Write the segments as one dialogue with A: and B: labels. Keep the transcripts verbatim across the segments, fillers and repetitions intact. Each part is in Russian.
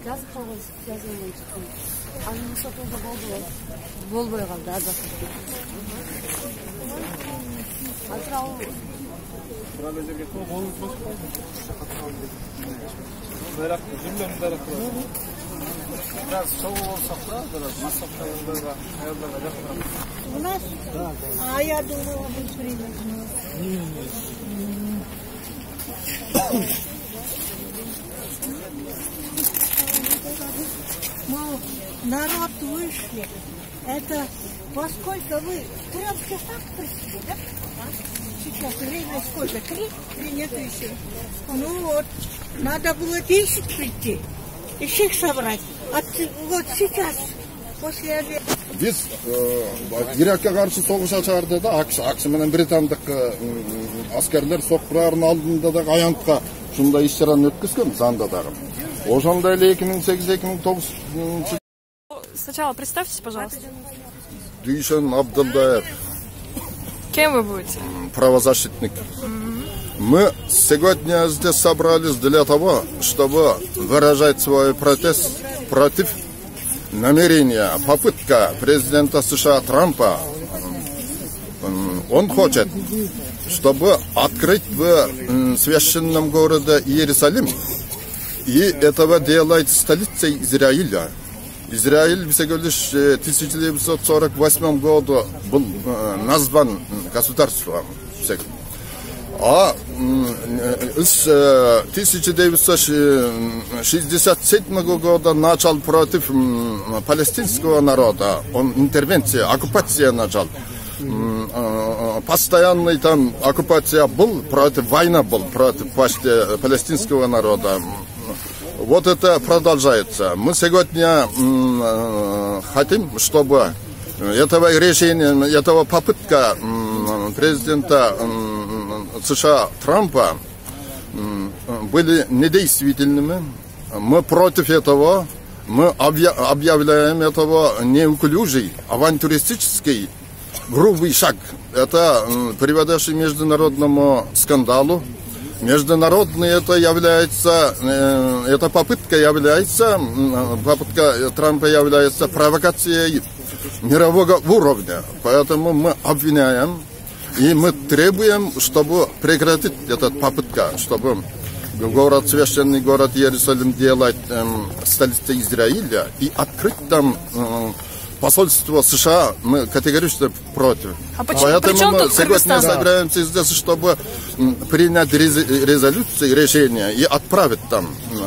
A: Yazık olmaz, yazılmayı çıktım. Annemı satıldı oldu. Bol boya kaldı, azasın. Hazır al.
B: Burada özel getirme, bol boş kaldı. Merak ediyorum, merak ediyorum. Biraz soğuk olsak da, biraz masrafta yollarda, yollarda yapalım.
C: У нас? А я думала, вы привезли. Мало, народ вышли. Это во сколько вы? В трех часах пришли, да? Сейчас время сколько? Три? Три нет еще. Ну вот, надо было десять прийти. И всех собрать. А вот сейчас, после обеда.
D: Biz Irak'a karşı soğuşa çağırdı da Akış, Akış'ın Britanlık askerler soğukların aldığında da Ayant'ka şunda işçilerin ötküzgün zanda da. O şunda ile iki bin sekiz iki bin dokuz.
E: Сначала представьтесь, пожалуйста.
D: Дүйшен Абдылдаев.
E: Кем вы будете?
D: Правозащитник. Мы сегодня здесь собрались для того, чтобы выражать свой протест против намерения, попытка президента США Трампа. Он хочет, чтобы открыть в священном городе Иерусалим, и этого делает столицей Израиля. Израиль всего лишь в тысяча девятьсот сорок восьмом году был назван государством. А с тысяча девятьсот шестьдесят седьмого года начал против палестинского народа. Он интервенция, оккупация начал. Постоянный там оккупация был, против, война был против палестинского народа. Вот это продолжается. Мы сегодня хотим, чтобы этого решения, этого попытка президента США Трампа были недействительными. Мы против этого. Мы объявляем этого неуклюжий, авантюристический, грубый шаг. Это приводящий к международному скандалу. Международный это является, эта попытка является, попытка Трампа является провокацией мирового уровня. Поэтому мы обвиняем и мы требуем, чтобы прекратить эту попытку, чтобы город, священный город Иерусалим делать столицей Израиля и открыть там посольство США. Мы категорически против.
E: А почему?
D: Поэтому мы сегодня
E: да.
D: собираемся здесь, чтобы принять резолюции, решения и отправить там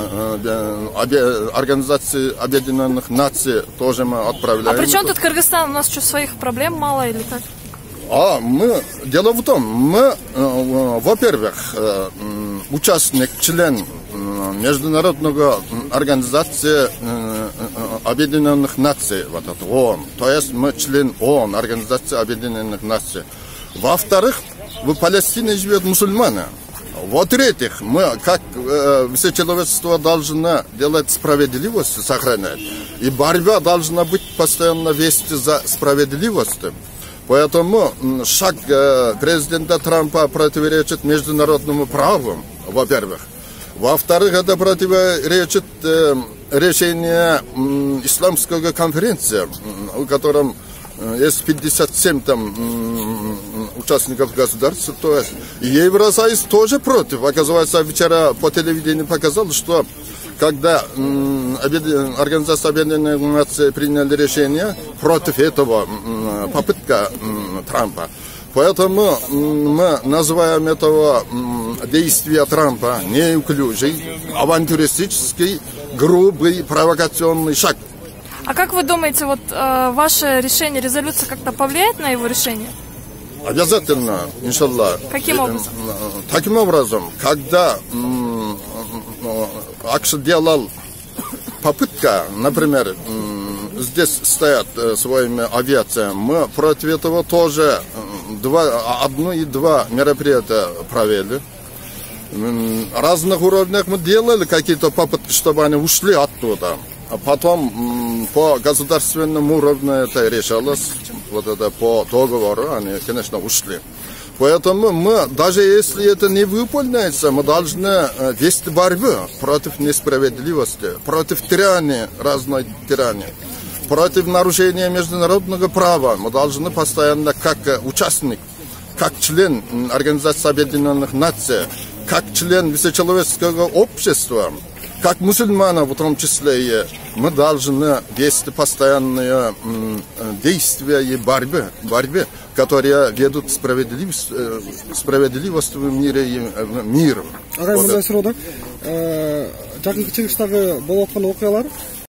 D: Организации Объединенных Наций тоже мы отправляем.
E: А при чем тут Кыргызстан? У нас что, своих проблем мало или как?
D: А мы, дело в том, мы, во-первых, участник, член Международного организации Объединенных Наций, вот это ООН. То есть мы член ООН, Организации Объединенных Наций. Во-вторых, в Палестине живут мусульмане. В-третьих, мы, как э, все человечество, должно делать справедливость, сохранять. И борьба должна быть постоянно вести за справедливость. Поэтому шаг э, президента Трампа противоречит международному праву, во-первых. Во-вторых, это противоречит э, решению э, исламской конференции, в котором э, есть пятьдесят семь там, э, участников государства. То есть Евросоюз тоже против. Оказывается, вчера по телевидению показал, что когда э, Организация Объединенных Наций приняли решение против этого э, попытка э, Трампа. Поэтому мы называем этого действия Трампа неуклюжий, авантюристический, грубый, провокационный шаг.
E: А как вы думаете, вот э, ваше решение, резолюция как-то повлияет на его решение?
D: Обязательно, иншаллах.
E: Каким образом?
D: Таким образом, когда Акш делал попытка, например, здесь стоят своими авиациями, мы против этого тоже два, одно и два мероприятия провели. Разных уровнях мы делали какие-то попытки, чтобы они ушли оттуда. А потом по государственному уровню это решалось, вот это по договору они, конечно, ушли. Поэтому мы, даже если это не выполняется, мы должны вести борьбу против несправедливости, против тирании, разной тирании, против нарушения международного права. Мы должны постоянно, как участник, как член Организации Объединенных Наций, как член всечеловеческого общества, как мусульмане в том числе, мы должны вести постоянные действия и борьбы, борьбы, которые ведут к справедливости, справедливости в мире и в мир.
F: Ағай, мындай сұрауда, жақын чыгыштагы болуп аткан окуялар